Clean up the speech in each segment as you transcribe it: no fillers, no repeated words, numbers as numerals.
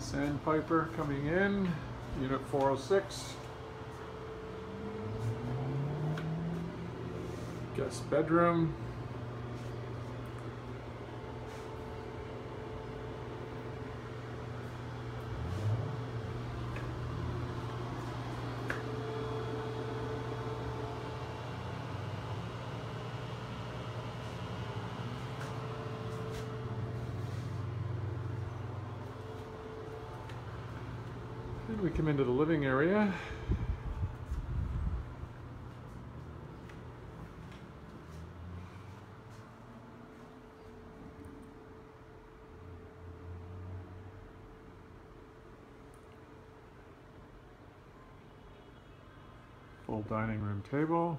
Sandpiper coming in, unit 406. Guest bedroom. And we come into the living area. Full dining room table.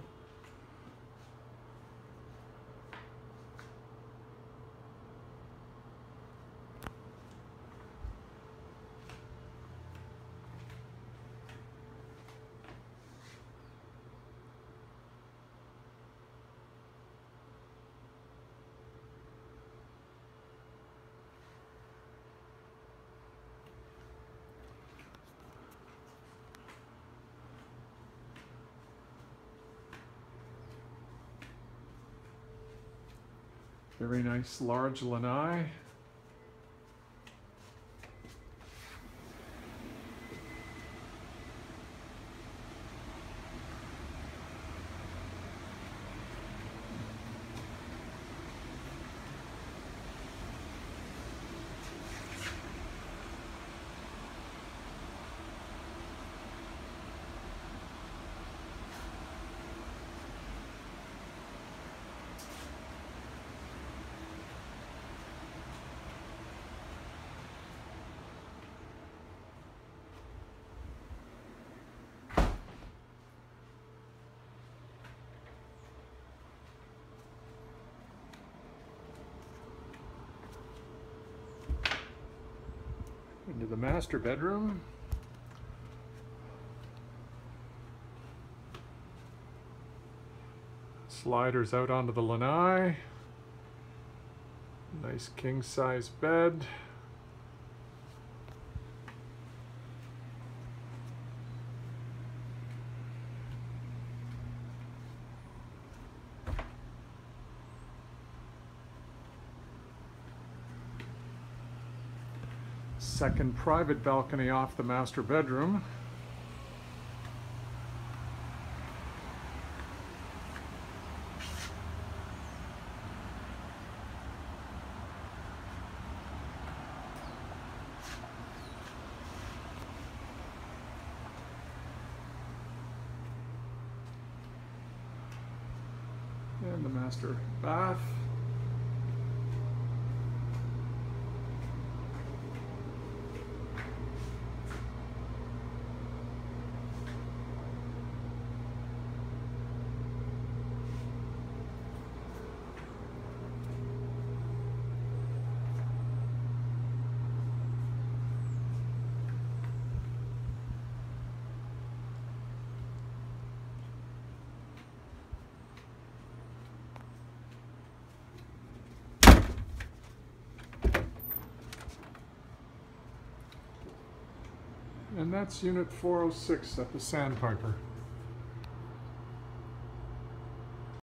Very nice large lanai. Into the master bedroom. Sliders out onto the lanai. Nice king size bed. Second private balcony off the master bedroom. And the master bath. And that's unit 406 at the Sandpiper.